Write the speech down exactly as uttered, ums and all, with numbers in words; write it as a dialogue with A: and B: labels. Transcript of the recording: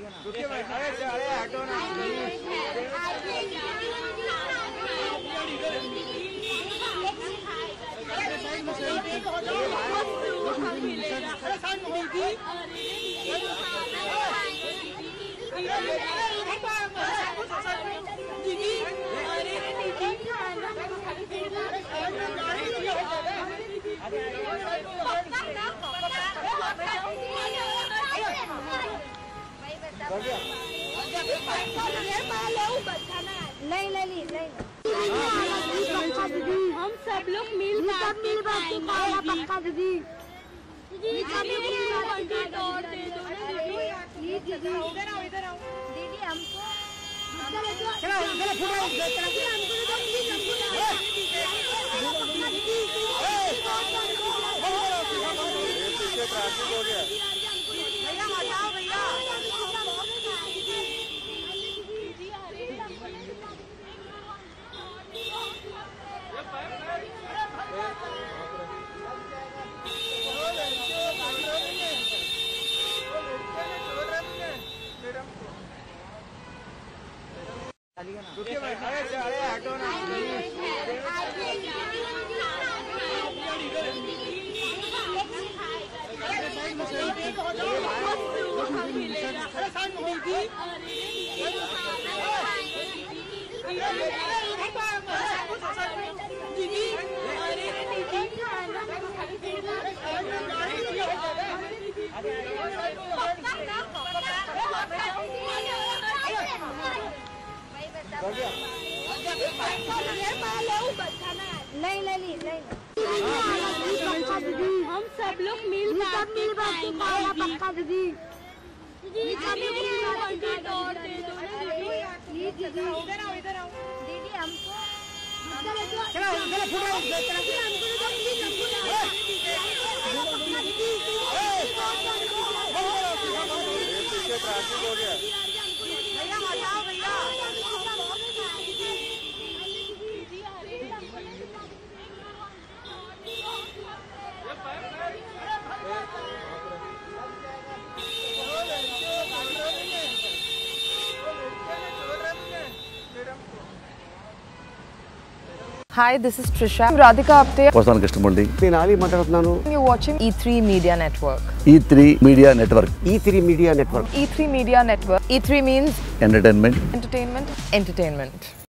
A: नहीं नहीं नहीं हम सब लोग मिल सब मिल खाना पक्का दीदी दीदी हमको नहीं नहीं नहीं हम सब लोग मिल सब मिल खाना पक्का दीदी दीदी हमको
B: Hi, this is Trisha. I'm Radhika Apte.
C: Vasan Krishnamurthy.
D: నేను ఆలీ మాట్లాడుతున్నాను.
B: You're watching E three Media Network.
C: E three Media Network.
D: E three Media Network.
B: E three Media Network. E three means
C: Entertainment.
B: entertainment, entertainment.